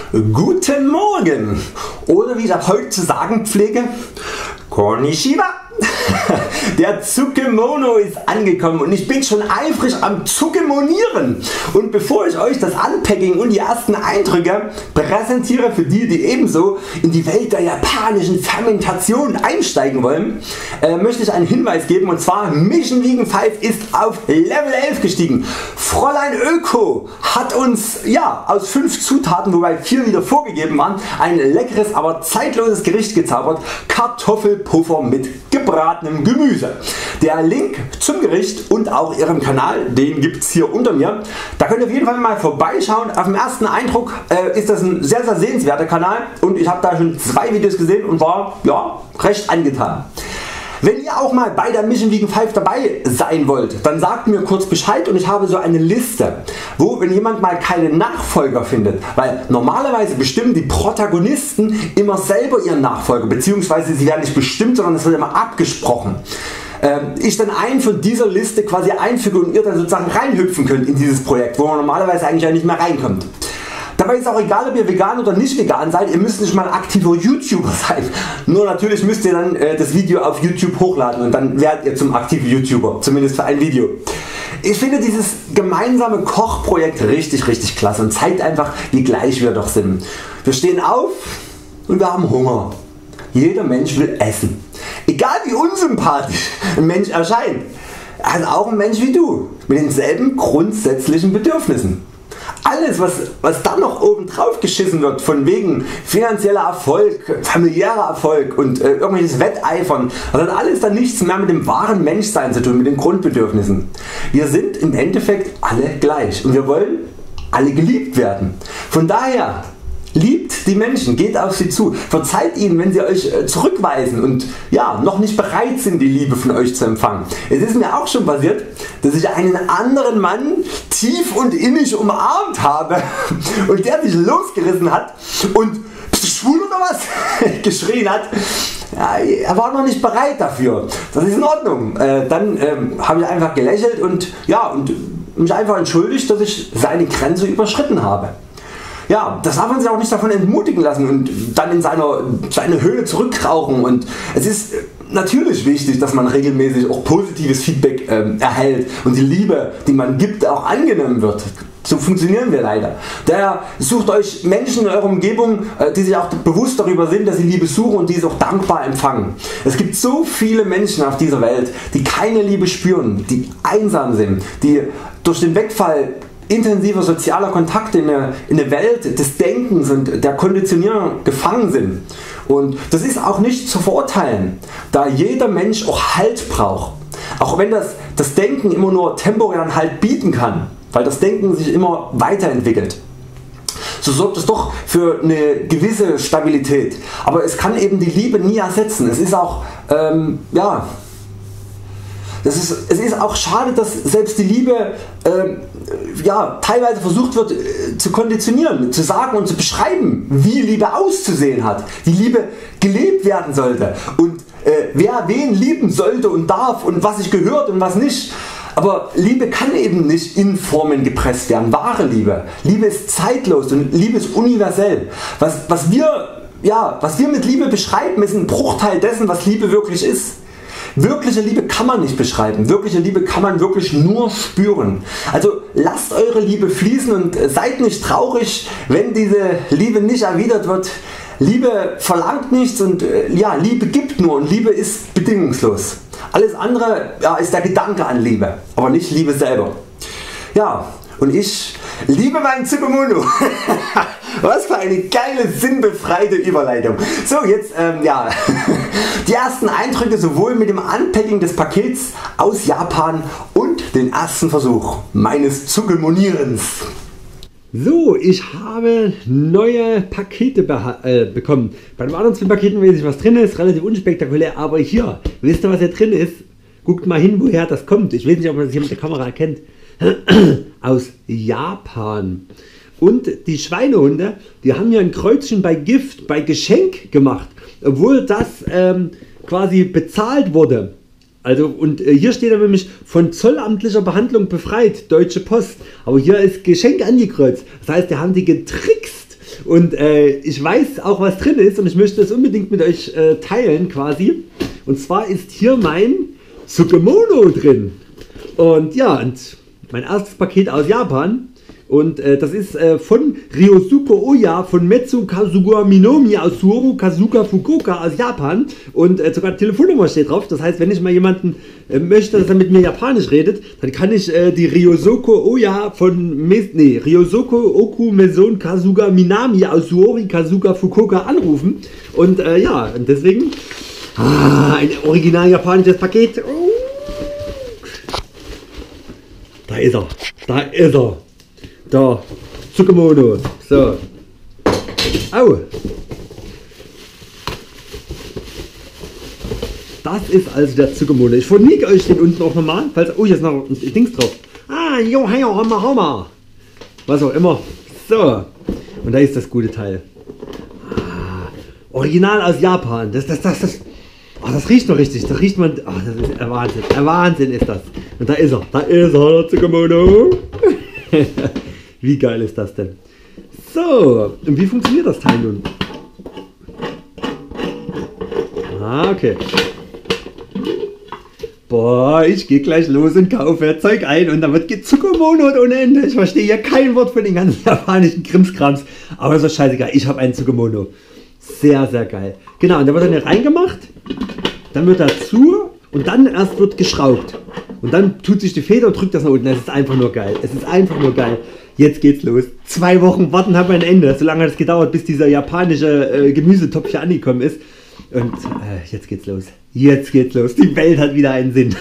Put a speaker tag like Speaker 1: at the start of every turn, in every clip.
Speaker 1: Guten Morgen oder wie ich ab heute zu sagen pflege, Konnichiwa. Der Tsukemono ist angekommen und ich bin schon eifrig am Tsukemonieren. Und bevor ich euch das Unpacking und die ersten Eindrücke präsentiere für die, die ebenso in die Welt der japanischen Fermentation einsteigen wollen, möchte ich einen Hinweis geben, und zwar Mission Vegan 5 ist auf Level 11 gestiegen. Fräulein Öko hat uns aus 5 Zutaten, wobei 4 wieder vorgegeben waren, ein leckeres, aber zeitloses Gericht gezaubert: Kartoffelpuffer mit gebratenem Gemüse. Der Link zum Gericht und auch ihrem Kanal, den gibt es hier unter mir. Da könnt ihr auf jeden Fall mal vorbeischauen. Auf den ersten Eindruck ist das ein sehr sehenswerter Kanal und ich habe da schon 2 Videos gesehen und war recht angetan. Wenn ihr auch mal bei der Mission Vegan 5 dabei sein wollt, dann sagt mir kurz Bescheid und ich habe so eine Liste, wo, wenn jemand mal keine Nachfolger findet, weil normalerweise bestimmen die Protagonisten immer selber ihren Nachfolger, beziehungsweise sie werden nicht bestimmt, sondern es wird immer abgesprochen. Ich dann einen von dieser Liste quasi einfüge und ihr dann sozusagen reinhüpfen könnt in dieses Projekt, wo man normalerweise eigentlich ja nicht mehr reinkommt. Dabei ist auch egal, ob ihr vegan oder nicht vegan seid, ihr müsst nicht mal aktiver YouTuber sein. Nur natürlich müsst ihr dann das Video auf YouTube hochladen und dann werdet ihr zum aktiven YouTuber, zumindest für ein Video. Ich finde dieses gemeinsame Kochprojekt richtig klasse und zeigt einfach, wie gleich wir doch sind. Wir stehen auf und wir haben Hunger. Jeder Mensch will essen. Egal wie unsympathisch ein Mensch erscheint, er ist auch ein Mensch wie du, mit denselben grundsätzlichen Bedürfnissen. Alles was dann noch oben drauf geschissen wird, von wegen finanzieller Erfolg, familiärer Erfolg und irgendwelches Wetteifern, das hat alles dann nichts mehr mit dem wahren Menschsein zu tun, mit den Grundbedürfnissen. Wir sind im Endeffekt alle gleich und wir wollen alle geliebt werden. Von daher liebt die Menschen, geht auf sie zu, verzeiht ihnen, wenn sie euch zurückweisen und noch nicht bereit sind, die Liebe von euch zu empfangen. Es ist mir auch schon passiert, dass ich einen anderen Mann tief und innig umarmt habe und der sich losgerissen hat und "Bist du schwul oder was?" geschrien hat. Ja, er war noch nicht bereit dafür. Das ist in Ordnung. Dann habe ich einfach gelächelt und mich einfach entschuldigt, dass ich seine Grenze überschritten habe. Ja, das darf man sich auch nicht davon entmutigen lassen und dann in seine Höhle zurückkrauchen. Und es ist natürlich wichtig, dass man regelmäßig auch positives Feedback erhält und die Liebe, die man gibt, auch angenommen wird. So funktionieren wir leider. Daher sucht euch Menschen in eurer Umgebung, die sich auch bewusst darüber sind, dass sie Liebe suchen und diese auch dankbar empfangen. Es gibt so viele Menschen auf dieser Welt, die keine Liebe spüren, die einsam sind, die durch den Wegfall intensiver sozialer Kontakte in eine Welt des Denkens und der Konditionierung gefangen sind. Und das ist auch nicht zu verurteilen, da jeder Mensch auch Halt braucht. Auch wenn das Denken immer nur temporären Halt bieten kann, weil das Denken sich immer weiterentwickelt. So sorgt es doch für eine gewisse Stabilität. Aber es kann eben die Liebe nie ersetzen. Es ist auch es ist auch schade, dass selbst die Liebe teilweise versucht wird zu konditionieren, zu sagen und zu beschreiben, wie Liebe auszusehen hat, wie Liebe gelebt werden sollte und wer wen lieben sollte und darf und was sich gehört und was nicht. Aber Liebe kann eben nicht in Formen gepresst werden. Wahre Liebe ist zeitlos und Liebe ist universell. Was wir mit Liebe beschreiben, ist ein Bruchteil dessen, was Liebe wirklich ist. Wirkliche Liebe kann man nicht beschreiben, wirkliche Liebe kann man wirklich nur spüren. Also lasst eure Liebe fließen und seid nicht traurig, wenn diese Liebe nicht erwidert wird. Liebe verlangt nichts und Liebe gibt nur und Liebe ist bedingungslos. Alles andere ist der Gedanke an Liebe, aber nicht Liebe selber. Ja, und ich liebe meinen Tsukemono. Was für eine geile, sinnbefreite Überleitung. So, jetzt die ersten Eindrücke sowohl mit dem Unpacking des Pakets aus Japan und den ersten Versuch meines Tsukemonierens.
Speaker 2: So, ich habe neue Pakete bekommen. Bei den anderen 2 Paketen weiß ich, was drin ist, relativ unspektakulär, aber hier, wisst ihr, was hier drin ist? Guckt mal hin, woher das kommt. Ich weiß nicht, ob man das hier mit der Kamera erkennt. Aus Japan. Und die Schweinehunde, die haben hier ein Kreuzchen bei Gift, bei Geschenk gemacht, obwohl das quasi bezahlt wurde. Also, und hier steht nämlich von zollamtlicher Behandlung befreit, Deutsche Post. Aber hier ist Geschenk angekreuzt. Das heißt, die haben die getrickst. Und ich weiß auch, was drin ist und ich möchte das unbedingt mit euch teilen quasi. Und zwar ist hier mein Tsukemono drin. Und ja, und mein erstes Paket aus Japan. Und das ist von Ryosuke Oya von Metsu Kazuga Minomi aus Suoru Kazuga Fukuoka aus Japan. Und sogar Telefonnummer steht drauf. Das heißt, wenn ich mal jemanden möchte, dass er mit mir Japanisch redet, dann kann ich die Ryosuke Oya von Ryosuke Oku Meson Kazuga Minami aus Suoru Kazuga Fukuoka anrufen. Und ja, und deswegen ein original japanisches Paket. Da ist er. Da ist er. Da, Tsukemono. So. Au. Das ist also der Tsukemono. Ich verlinke euch den unten auch nochmal, falls. Oh, hier ist noch ein Dings drauf. Jo, hey, Hama. Was auch immer. So. Und da ist das gute Teil. Original aus Japan. Das riecht noch richtig. Da riecht man. Das ist der Wahnsinn. Der Wahnsinn ist das. Und da ist er. Da ist er, der Tsukemono. Wie geil ist das denn? So, und wie funktioniert das Teil nun? Okay. Boah, ich gehe gleich los und kaufe Zeug ein und dann wird Tsukemono ohne Ende. Ich verstehe hier kein Wort von den ganzen japanischen Krimskrams. Aber das ist scheißegal, ich habe einen Tsukemono. Sehr, sehr geil. Genau, und da wird dann hier reingemacht. Dann wird dazu und dann erst wird geschraubt. Und dann tut sich die Feder und drückt das nach unten. Es ist einfach nur geil. Es ist einfach nur geil. Jetzt geht's los. 2 Wochen warten haben wir ein Ende. So lange hat es gedauert, bis dieser japanische Gemüsetopf hier angekommen ist. Und jetzt geht's los. Jetzt geht's los. Die Welt hat wieder einen Sinn.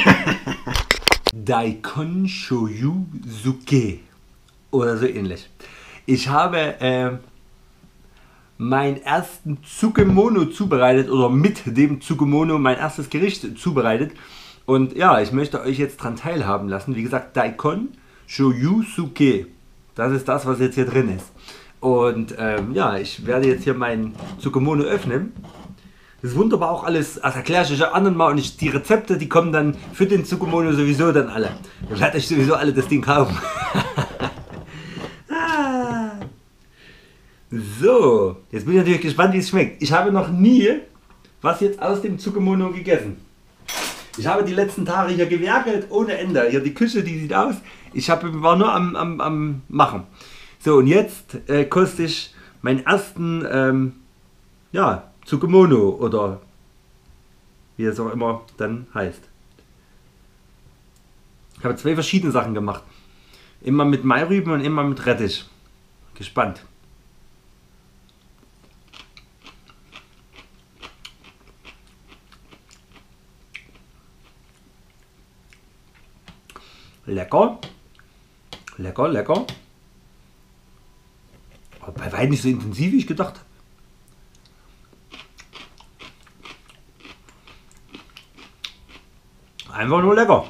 Speaker 1: Daikon Shoyu-zuke oder so ähnlich. Ich habe meinen ersten Tsukemono zubereitet oder mit dem Tsukemono mein erstes Gericht zubereitet. Und ja, ich möchte euch jetzt dran teilhaben lassen. Wie gesagt, Daikon Shoyu-zuke. Das ist das, was jetzt hier drin ist. Und ja, ich werde jetzt hier meinen Tsukemono öffnen. Das ist wunderbar auch alles, das erkläre ich euch anderen mal, und die Rezepte, die kommen dann für den Tsukemono sowieso dann alle. Ihr werdet euch sowieso alle das Ding kaufen. So, jetzt bin ich natürlich gespannt, wie es schmeckt. Ich habe noch nie was jetzt aus dem Tsukemono gegessen. Ich habe die letzten Tage hier gewerkelt ohne Ende. Hier die Küche, die sieht aus. Ich war nur am Machen. So, und jetzt koste ich meinen ersten ja, Tsukemono oder wie es auch immer dann heißt. Ich habe 2 verschiedene Sachen gemacht. Immer mit Mairüben und immer mit Rettich. Gespannt. Lecker. Lecker, lecker. Aber bei weitem nicht so intensiv, wie ich gedacht habe. Einfach nur lecker.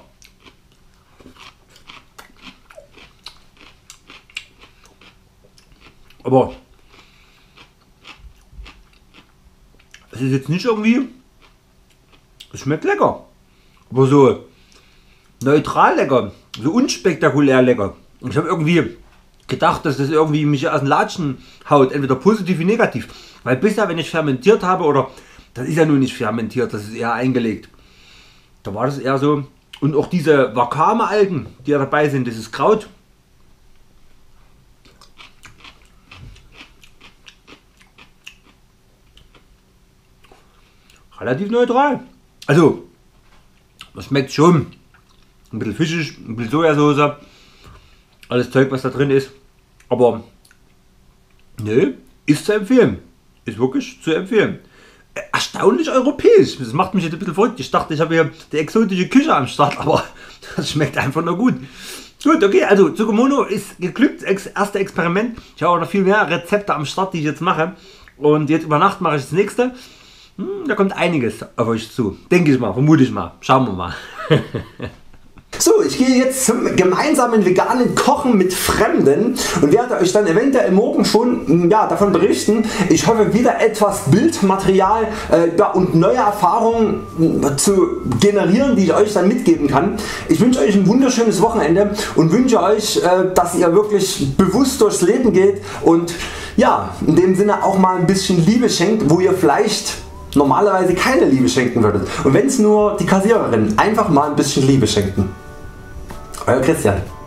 Speaker 1: Aber es ist jetzt nicht irgendwie, es schmeckt lecker, aber so neutral lecker, so unspektakulär lecker. Und ich habe irgendwie gedacht, dass das irgendwie mich aus den Latschen haut, entweder positiv wie negativ. Weil bisher, wenn ich fermentiert habe, oder das ist ja nun nicht fermentiert, das ist eher eingelegt, da war das eher so. Und auch diese Wakame-Algen, die ja dabei sind, dieses Kraut. Relativ neutral. Also, das schmeckt schon. Ein bisschen fischig, ein bisschen Sojasauce, alles Zeug, was da drin ist. Aber, nö, ist zu empfehlen. Ist wirklich zu empfehlen. Erstaunlich europäisch. Das macht mich jetzt ein bisschen verrückt. Ich dachte, ich habe hier die exotische Küche am Start, aber das schmeckt einfach nur gut. Gut, okay, also Tsukemono ist geglückt, erste Experiment. Ich habe auch noch viel mehr Rezepte am Start, die ich jetzt mache. Und jetzt über Nacht mache ich das nächste. Da kommt einiges auf euch zu. Denke ich mal, vermute ich mal. Schauen wir mal.
Speaker 3: So, ich gehe jetzt zum gemeinsamen veganen Kochen mit Fremden und werde euch dann eventuell morgen schon davon berichten. Ich hoffe wieder etwas Bildmaterial und neue Erfahrungen zu generieren, die ich euch dann mitgeben kann. Ich wünsche euch ein wunderschönes Wochenende und wünsche euch, dass ihr wirklich bewusst durchs Leben geht und Ja, in dem Sinne auch mal ein bisschen Liebe schenkt, wo ihr vielleicht normalerweise keine Liebe schenken würdet. Und wenn es nur die Kassiererin, einfach mal ein bisschen Liebe schenken. Euer Christian.